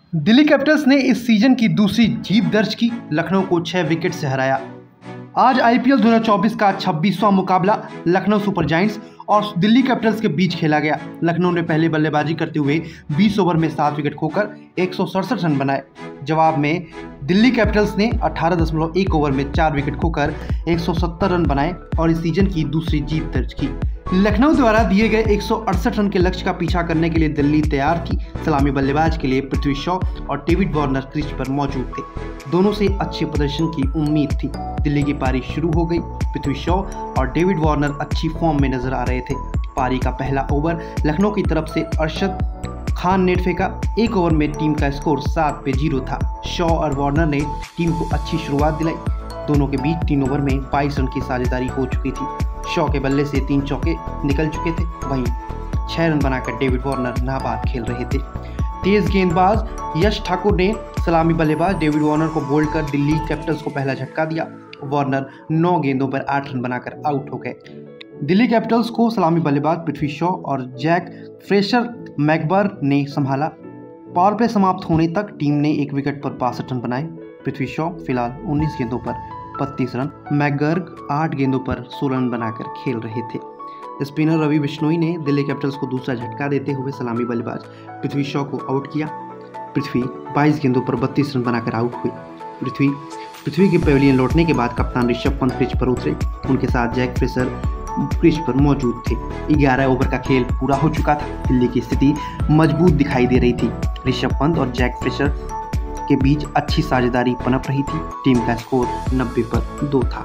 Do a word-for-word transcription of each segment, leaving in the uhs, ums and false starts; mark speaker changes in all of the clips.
Speaker 1: Delhi Capitals ने इस season की दूसरी जीत दर्ज की, लखनऊ को छह विकेट से हराया। आज आईपीएल दो हज़ार चौबीस का छब्बीसवां मुकाबला लखनऊ सुपर जायंट्स और दिल्ली कैपिटल्स के बीच खेला गया। लखनऊ ने पहले बल्लेबाजी करते हुए बीस ओवर में सात विकेट खोकर एक सौ सड़सठ रन बनाए। जवाब में दिल्ली कैपिटल्स ने अठारह दशमलव एक ओवर में चार विकेट खोकर एक सौ सत्तर रन बनाए और इस सीजन की दूसरी जीत दर्ज की। लखनऊ द्वारा दिए गए एक सौ अड़सठ रन के लक्ष्य का पीछा करने के लिए दिल्ली तैयार थी। सलामी बल्लेबाज के लिए पृथ्वी शॉ और डेविड वार्नर क्रीज पर मौजूद थे। दोनों से अच्छे प्रदर्शन की उम्मीद थी। दिल्ली की पारी शुरू हो गई। पृथ्वी शॉ और डेविड वार्नर अच्छी फॉर्म में नजर आ रहे थे। पारी का पहला ओवर लखनऊ की तरफ से अरशद खान ने फेंका। एक ओवर में टीम का स्कोर सात पे जीरो था। शॉ और वार्नर ने टीम को अच्छी शुरुआत दिलाई। दोनों के बीच तीन ओवर में बाईस रन की साझेदारी हो चुकी थी। शॉ के बल्ले से तीन चौके निकल चुके थे, वहीं छह रन बनाकर डेविड वार्नर नाबाद खेल रहे थे। तेज गेंदबाज यश ठाकुर ने सलामी बल्लेबाज डेविड वार्नर को बोल्ड कर दिल्ली कैपिटल्स को पहला झटका दिया। वार्नर नौ गेंदों पर आठ रन बनाकर आउट हो गए। दिल्ली कैपिटल्स को सलामी बल्लेबाज पृथ्वी शॉ और जैक फ्रेशर मैकबर्न ने संभाला। पावर प्ले समाप्त होने तक टीम ने एक विकेट पर बासठ रन बनाए। पृथ्वी शॉ फिलहाल उन्नीस गेंदों पर बत्तीस रन, मैकगर्ग आठ गेंदों पर सोलह रन बनाकर खेल रहे थे। स्पिनर रवि बिश्नोई ने दिल्ली कैपिटल्स को दूसरा झटका देते हुए सलामी बल्लेबाज पृथ्वी शॉ को आउट किया। पृथ्वी बाईस गेंदों पर बत्तीस रन बनाकर आउट हुए। पृथ्वी पृथ्वी के पवेलियन लौटने के बाद कप्तान ऋषभ पंत क्रीज पर उतरे। उनके साथ जैक फ्रेशर क्रीज पर मौजूद थे। ग्यारह ओवर का खेल पूरा हो चुका था। दिल्ली की स्थिति मजबूत दिखाई दे रही थी। ऋषभ पंत और जैक फ्रेशर के बीच अच्छी साझेदारी पनप रही थी। टीम का स्कोर नब्बे पर दो था।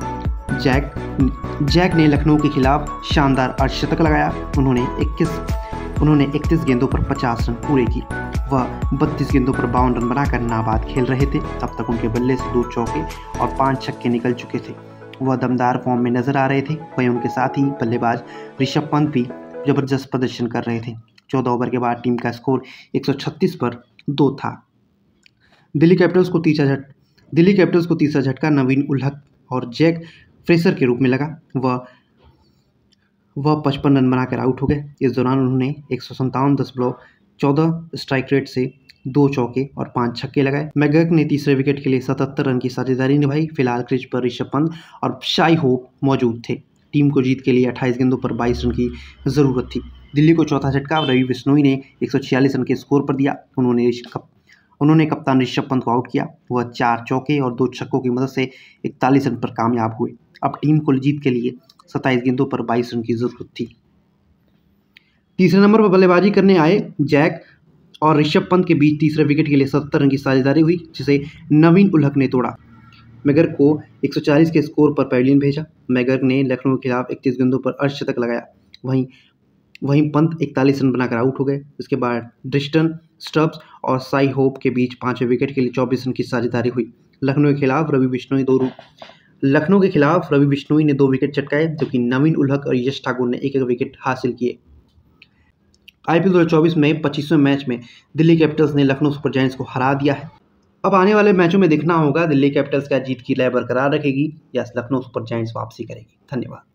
Speaker 1: जैक जैक ने लखनऊ के खिलाफ शानदार अर्धशतक लगाया। उन्होंने इक्कीस उन्होंने इकतीस गेंदों पर पचास रन पूरे किए। वह बत्तीस गेंदों पर बावन रन बनाकर नाबाद खेल रहे थे। तब तक उनके बल्ले से दो चौके और पांच छक्के निकल चुके थे। वह दमदार फॉर्म में नजर आ रहे थे। वहीं उनके साथ ही बल्लेबाज ऋषभ पंत भी जबरदस्त प्रदर्शन कर रहे थे। चौदह ओवर के बाद टीम का स्कोर एक सौ छत्तीस पर दो था। दिल्ली कैपिटल्स को तीसरा झट दिल्ली कैपिटल्स को तीसरा झटका नवीन उल्हक और जैक फ्रेशर के रूप में लगा। वह वह पचपन रन बनाकर आउट हो गए। इस दौरान उन्होंने एक सौ संतावन दशमलव चौदह स्ट्राइक रेट से दो चौके और पांच छक्के लगाए। मैकगर्ग ने तीसरे विकेट के लिए सतहत्तर रन की साझेदारी निभाई। फिलहाल क्रीज पर ऋषभ पंत और शाई होप मौजूद थे। टीम को जीत के लिए अट्ठाईस गेंदों पर बाईस रन की जरूरत थी। दिल्ली को चौथा झटका रवि बिश्नोई ने एक सौ छियालीस रन के स्कोर पर दिया। उन्होंने उन्होंने कप्तान ऋषभ पंत को आउट किया। वह चार चौके और दो छक्कों की मदद से इकतालीस रन पर कामयाब हुए। अब टीम को जीत के लिए सत्ताईस गेंदों पर बाईस रन की जरूरत थी। तीसरे नंबर पर बल्लेबाजी करने आए जैक और ऋषभ पंत के बीच तीसरे विकेट के लिए सत्तर रन की साझेदारी हुई, जिसे नवीन उल्हक ने तोड़ा। मैकगर्ग को एक सौ चालीस के स्कोर पर पवेलियन भेजा। मैकगर्ग ने लखनऊ के खिलाफ इकतीस गेंदों पर अर्धशतक लगाया। वहीं वहीं पंत इकतालीस रन बनाकर आउट हो गए। इसके बाद ड्रिस्टन स्टब्स और साई होप के बीच पांचवें विकेट के लिए चौबीस रन की साझेदारी हुई। लखनऊ के खिलाफ रवि बिश्नोई दो लखनऊ के खिलाफ रवि बिश्नोई ने दो विकेट चटकाए, जबकि नवीन उल्हक और यश ठाकुर ने एक एक विकेट हासिल किए। आईपीएल दो हज़ार चौबीस में पच्चीसवें मैच में दिल्ली कैपिटल्स ने लखनऊ सुपर जायंट्स को हरा दिया है। अब आने वाले मैचों में देखना होगा दिल्ली कैपिटल्स क्या जीत की लय बरकरार रखेगी या लखनऊ सुपर जायंट्स वापसी करेगी। धन्यवाद।